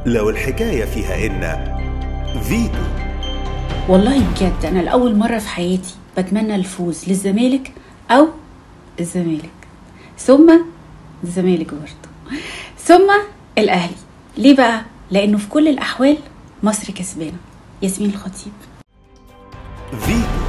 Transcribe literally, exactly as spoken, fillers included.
لو الحكاية فيها إن فيتو. والله بجد أنا لأول مرة في حياتي بتمنى الفوز للزمالك أو الزمالك ثم الزمالك برضه ثم الأهلي. ليه بقى؟ لأنه في كل الأحوال مصر كسبانة. ياسمين الخطيب. فيتو.